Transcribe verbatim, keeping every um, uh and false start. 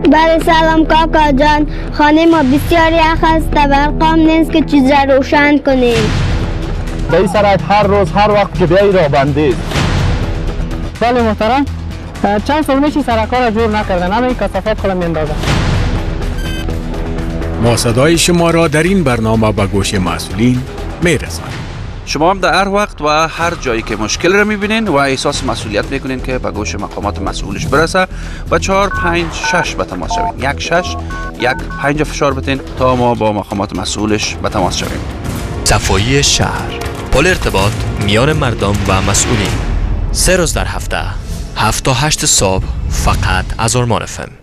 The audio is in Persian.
بله سلام کاکا جان، خانه ما بسیار یخ است و برقم نیست که چیز را روشن کنیم. به این سرعت هر روز هر وقت که بیایی را بندید. بله محترم، چند سال میشه سرکار را جور نکردن، همه این کثافات خودم میندازن. ما صدای شما را در این برنامه به گوش مسئولین میرسانیم. شما هم در هر وقت و هر جایی که مشکل را میبینین و احساس مسئولیت میکنین که به گوش مقامات مسئولش برسه و چهار پنج شش به تماس شوین. یک شش یک پنج فشار بتین تا ما با مقامات مسئولش به تماس شویم. صفایی شهر، پل ارتباط میان مردم و مسئولین. سه روز در هفته، هفت تا هشت صبح، فقط از آرمان اف ام.